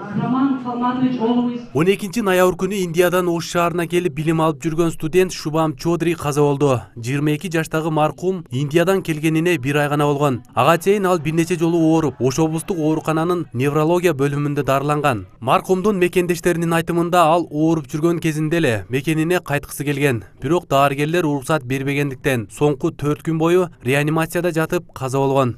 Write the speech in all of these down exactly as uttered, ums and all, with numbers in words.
он экинчи ноябрь күнү Индиядан Ош шаарына келип билим алып жүргөн студент Шубам Чодри каза болду. жыйырма эки жаштагы маркум Индиядан келгенине бир ай гана болгон. Ага чейин ал бир нече жолу ооруп, Ош облустук оорукананын неврология бөлүмүндө дарыланган. Маркумдун мекендештеринин айтымында ал ооруп жүргөн кезинде эле мекенине кайткысы келген. Бирок дарыгерлер уруксат бербегендиктен соңку төрт күн бою реанимацияда жатып каза болгон.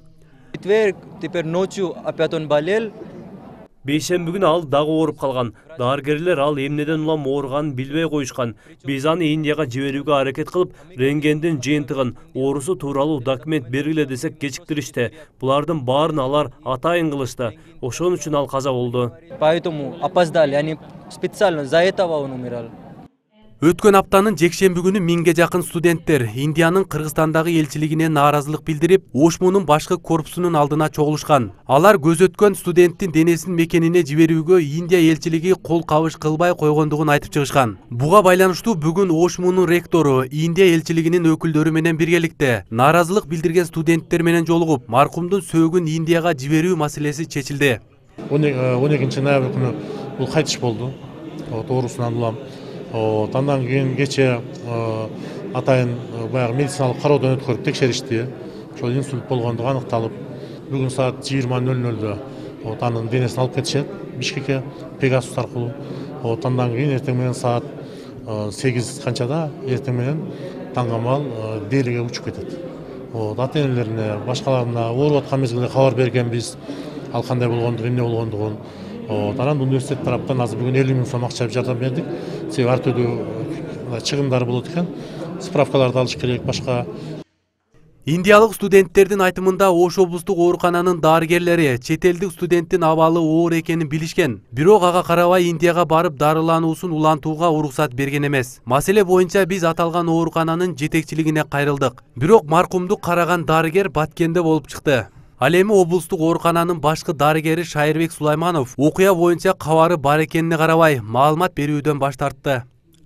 Бейшемби күнү ал дагы ооруп калган. Дарыгерлер ал эмнеден улам ооруганын билбей коюшкан. Биз аны Индияга жиберүүгө аракет кылып, рентгендин жыйынтыгын, оорусу тууралуу документ бергиле десек кечиктиришти. Булардын баарын алар атайын кылышты. Ошон үчүн ал каза болду. Поэтому опоздали, они специально за этого он умирал. Өткөн аптанын жекшемби күнү миңге жакын студенттер Индиянын Кыргызстандагы элчилигине нааразылык билдирип, Ошмунун башкы корпусунун алдына чогулушкан. Алар көз өткөн студенттин денесин мекенине жиберүүгө Индия элчилиги кол кабыш кылбай койгондугун айтып чыгышкан. Буга байланыштуу бүгүн Ошмунун ректору Индия элчилигинин өкүлдөрү менен биргеликте нааразылык билдирген студенттер менен жолугуп, маркумдун сөөгүн Индияга жиберүү маселеси чечилди. он экинчи ноябрь күнү бул кайтыш болду. Оорусунан улам. Тандан кийин кече атайын баягы медициналык кароодон өткөрүп текшеришти. Ошол инсульт болгондугу аныкталып, бүгүн саат жыйырма нөл нөлдө анын денесин алып кетишет Бишкекке Пегасус аркылуу. Тандан кийин эртең менен саат сегиз канчада эртең менен таңгамал Делиге учуп кетет. Ата энелерине, башкаларына ооруп аткан мезгилде кабар бергенбиз. Ал кандай болгондугун, эмне болгондугун. Анан университет тараптан азыр бүгүн элүү миң сом акча жардам бердик. Себеби ар түрдүү чыгымдар болот экен. Справкаларды алыш керек, башка. Индиялык студенттердин айтымында Ош облустук оорукананын дарыгерлери чет элдик студенттин абалы оор экенин билишкен. Бирок ага карабай Индияга барып дарылануусун улантууга уруксат берген эмес. Маселе боюнча биз аталган оорукананын жетекчилигине кайрылдык. Бирок маркумду караган дарыгер Баткенде болуп чыкты. Ал эми облустук оорукананын башкы дарыгери Шайырбек Сулайманов окуя боюнча кабары бар экенине карабай маалымат берүүдөн баш тартты.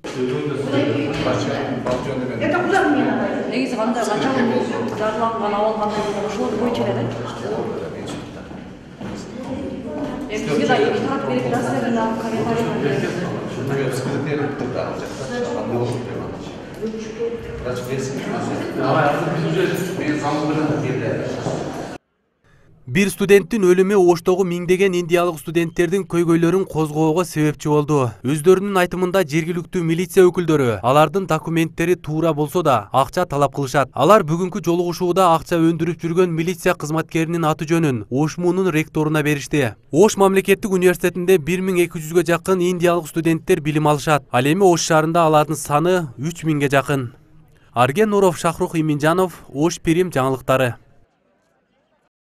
Негизи кандай канча күн дарыланган, абал кандай болгон ошол боюнча эле да. Эми бизге да эки тарап керек нерселерди комментарий. Бир студенттин өлүмү Оштогу миңдеген индиялык студенттердин көйгөйлөрүн козгоого себепчи болду. Өздөрүнүн айтымында жергиликтүү милиция өкүлдөрү алардын документтери туура болсо да акча талап кылышат. Алар бүгүнкү жолугушууда акча өндүрүп жүргөн милиция кызматкеринин аты жөнүн Ошмунун ректоруна беришти. Ош мамлекеттик университетинде бир миң эки жүзгө жакын индиялык студенттер билим алышат. Ал эми Ош шаарында алардын саны үч миңге жакын. Арген Нуров, Шахрух Иминжанов, Ош Пирим жаңылыктары.